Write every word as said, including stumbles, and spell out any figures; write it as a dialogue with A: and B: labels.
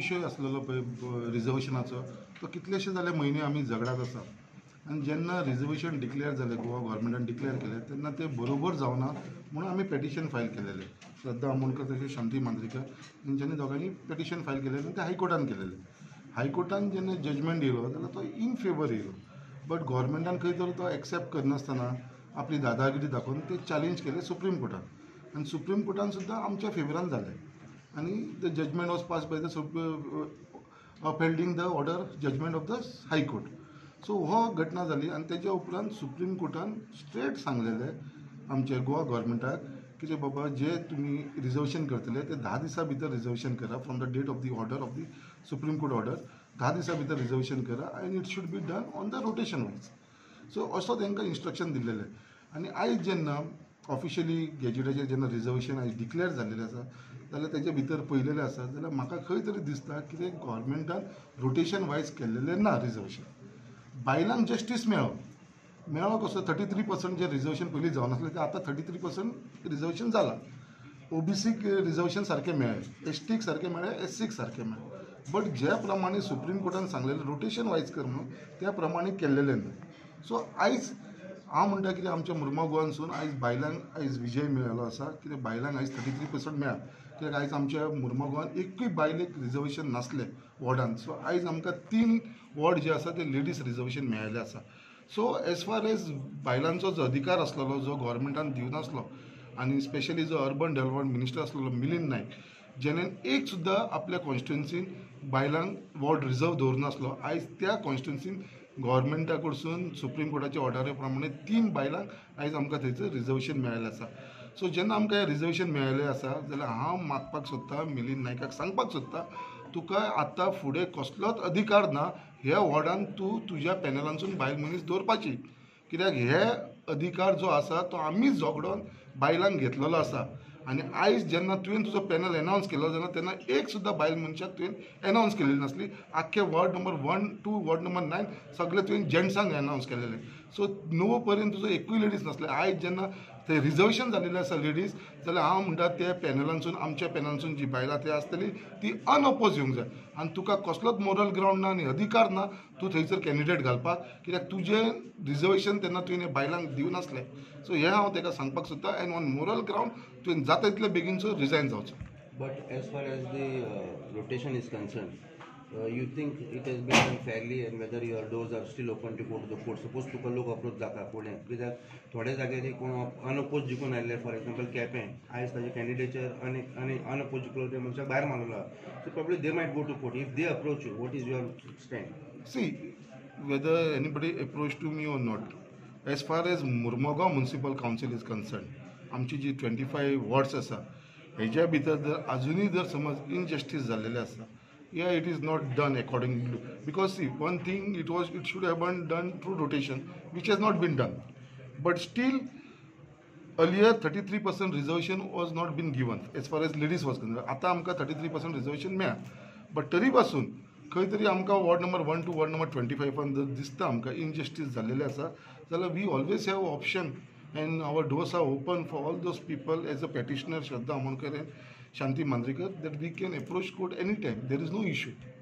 A: विशय आसलेलो पळय रिजर्वेशनाचो तो कितलेशे जाले म्हयने आमी झगडात आसा आनी जेन्ना रिजर्वेशन डिक्लेअर जालें गोवा गव्हर्मेंटान डिक्लेअर केलें तेन्ना ते बरोबर जावना म्हणून आमी पेटिशन फायल केलेलें. श्रद्धा आमोणकर तशें शांती मांद्रेकर हेंच्यांनी दोगांनी पेटिशन फायल केलेलें आनी तें हायकोर्टान केलेलें. हायकोर्टान जेन्ना जजमेंट येयलो जाल्यार तो इन फेवर येयलो, बट गव्हर्मेंटान खंय तर तो एक्सेप्ट करनासतना आपली दादागिरी दाखोवन ते चॅलेंज केलें सुप्रीम कोर्टान आनी सुप्रीम कोर्टान सुद्दां आमच्या फेवरान जालें आनी the judgment was pass by the upholding the order judgment of the high court. So हो घटना जाली आनी तेज्या उपरांत सुप्रीम कोर्टान स्ट्रेट सांगलेलें आमच्या गोवा गव्हर्मेंटाक की बाबा जे तुमी रिजर्वेशन करतले ते धा दिसां भितर रिजर्वेशन करा from the date of the order of the supreme court order. धा दिसां भितर रिजर्वेशन करा आनी it should be done on the rotation wise. So असो तांकां इन्स्ट्रक्शन दिल्लेलें आनी आयज जेन्ना ऑफिशियली गॅजेटाचेर जेन्ना रिजर्वेशन आयज डिक्लेअर जाल्लेलें आसा जाल्यार तेजे भितर पयलेलें आसा जाल्यार म्हाका खंय तरी दिसता कितें गव्हर्मेंटान रोटेशन वायज केल्लेलें ना रिजर्वेशन. बायलांक जस्टीस मेळ्ळो मेळ्ळो कसो थर्टी थ्री पर्संट जे रिजर्वेशन पयलीं जावनासलें तें आतां थर्टी थ्री पर्संट रिजर्वेशन जालां. ओबीसीक रिजर्वेशन सारकें मेळ्ळें, एसटीक सारकें मेळ्ळें, एससीक सारकें मेळ्ळें. बट ज्या प्रमाणे सुप्रीम कोर्टान सांगलेलें रोटेशन वायज कर म्हणून त्या प्रमाणे केल्लेलें ना. सो आयज हांव म्हणटा कितें आमच्या मुर्मा गोवानसून आयज बायलांक आयज विजय मेळ्ळो आसा कित्याक बायलांक आयज थर्टी थ्री पर्संट मेळ्ळा कित्याक आयज आमच्या मुर्मा गोवान एकूय बायलेक रिजर्वेशन नासलें वॉर्डान. सो आयज आमकां तीन वॉर्ड जे आसा ते लेडीज रिजर्वेशन मेळिल्लें आसा. सो एज फार एज बायलांचो जो अधिकार आसलेलो जो गव्हर्मेंटान दिवनासलो आनी स्पेशली जो अर्बन डेव्हलपमेंट मिनिस्टर आसलेलो मिलिंद नायक जेणेन एक सुद्दां आपल्या कॉन्स्टिट्युन्सीन बायलांक वॉर्ड रिजर्व दवरनासलो, आयज त्या कॉन्स्टिट्युन्सीन गव्हर्मेंटा कडसून सुप्रीम कोर्टाच्या ऑर्डरी प्रमाणे तीन बायलांक आयज आमकां थंयसर रिजर्वेशन मेळिल्लें आसा. सो जेन्ना आमकां हें रिजर्वेशन मेळिल्लें आसा जाल्यार हांव मागपाक सोदतां मिलिंद नायकाक सांगपाक सोदतां तुका आतां फुडें कसलोच अधिकार ना ह्या वॉर्डान तूं तुज्या पॅनलांसून बायल मनीस दवरपाची कित्याक हे अधिकार जो आसा तो आमीच झगडोन बायलांक घेतलेलो आसा. आनी आयज जेन्ना तुवें तुजो पॅनल एनावन्स केलो जाल्यार तेन्ना एक सुद्दां बायल मनशाक तुवें एनावन्स केलेली नासली. आख्खे ward number one two ward number nine सगळे तुवें जेंट्सांक एनावन्स केलेले. सो णव पर्यंत तुजो एकूय लेडीज नासले. आयज जेन्ना ते रिजर्वेशन जाल्लेलें आसा लेडीज जाल्यार हांव म्हणटा त्या पॅनलांसून आमच्या पॅनलांसून जी बायलां ती आसतली ती अनअपोज येवंक जाय आनी तुका कसलोच मोरल ग्रावंड ना आनी अधिकार ना तूं थंयसर कॅन्डिडेट घालपाक कित्याक तुजें रिजर्वेशन तेन्ना तुवें बायलांक दिवनासलें. सो हें हांव ताका सांगपाक सोदतां एन ऑन मोरल ग्रावंड तुवें जाता तितले बेगीनचो रिजायन जावचो.
B: But as far as the rotation is concern Uh, you think it has been done fairly and whether your doors are still open to go to the court? Suppose तुका लोक approach जाता फुडें कित्याक थोडे जाग्यार कोण unopposed जिखून आयले फॉर एग्जाम्पल केपें आयज ताजे कॅन्डिडेचर आनी आनी अनअपोज जिखलो ते मनशाक भायर मारलो so probably they might go to court if they approach you what is your stand?
A: See whether anybody approach to me or not as far as Mormugao municipal council is concern आमची जी twenty five wards आसा हेज्या भितर जर अजुनूय जर समज injustice जाल्लेले आसा yeah it is not done according to because see one thing it was it should have been done through rotation which has not been done but still earlier thirty-three percent reservation was not been given as far as ladies was concerned. आता आमकां thirty-three percent reservation मेळ्ळा but तरी पासून खंय तरी आमकां ward number one two ward number twenty फायवान जर दिसता आमकां इनजस्टीस जाल्लेले आसा जाल्यार we always have option and our doors are open for all those people as a petitioner Shraddha Amonkar and Shanti Mandrekar that we can approach court anytime. There is no issue.